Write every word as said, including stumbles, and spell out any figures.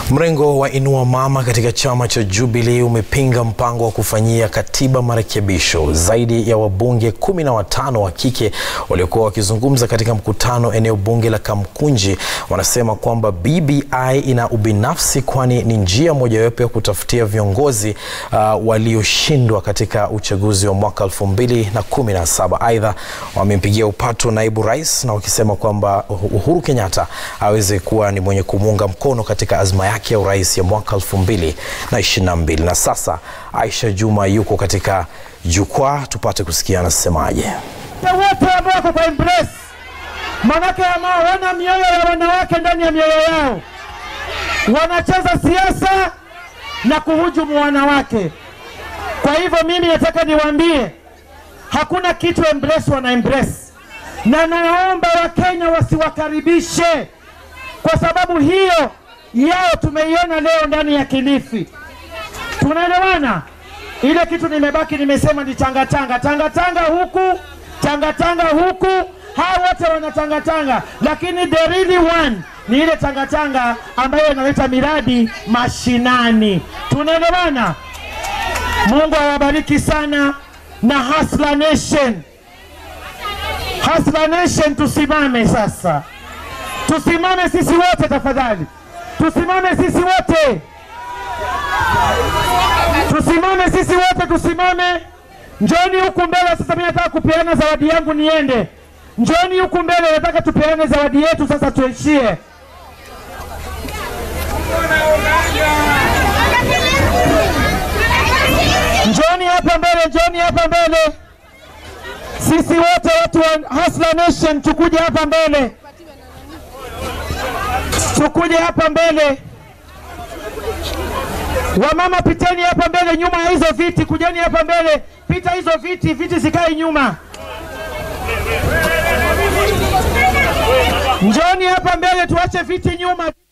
Mrengo wa inua mama katika chama cha Jubilee umepinga mpango wa kufanyia katiba marekebisho. Zaidi ya wabunge kumi na watano wa kike waliokuwa wakizungumza katika mkutano eneo bunge la Kamukunji wanasema kwamba B B I ina ubinafsi, kwani ni njia mojawapo ya kutafutia viongozi uh, walioshindwa katika uchaguzi wa mwaka elfu mbili na kumi na saba. Aidha, wamempigia upato naibu rais na wakisema kwamba Uhuru Kenyatta aweze kuwa ni mwenye kumunga mkono katika azma yake ya urais ya mwaka elfu mbili na ishirini na mbili. Na sasa Aisha Juma yuko katika jukwaa, tupate kusikia anasemaje. Wote ambao kwa embrace manake ambao wana mioyo ya wanawake ndani ya mioyo yao, wanacheza siasa na kuhujumu wanawake. Kwa hivyo mimi nataka niwaambie hakuna kitu embrace wana embrace, na naomba Wakenya wasiwakaribishe, kwa sababu hiyo yao tumeiona leo ndani ya Kilifi. Tunaelewana? Ile kitu nimebaki nimesema ni tanga tanga tanga tanga huku tanga tanga huku, hao wote wana tanga tanga, lakini the really one ni ile tanga tanga ambayo inaleta miradi mashinani. Tunaelewana? Mungu awabariki sana. Na Hustler Nation, Hustler Nation, tusimame sasa, tusimame sisi wote tafadhali, tusimame sisi wote, tusimame sisi wote, tusimame. Njoni huku mbele sasa, mimi nataka kupeana zawadi yangu niende. Njoni huku mbele, nataka tupeane zawadi yetu sasa, tuishie. Njoni hapa mbele, njoni hapa mbele. Sisi wote watu wa Hustler Nation tukuje hapa mbele. Tukuje hapa mbele. Wamama piteni hapa mbele, nyuma ya hizo viti, kujeni hapa mbele. Pita hizo viti, viti zikae nyuma. Njoni hapa mbele, tuache viti nyuma.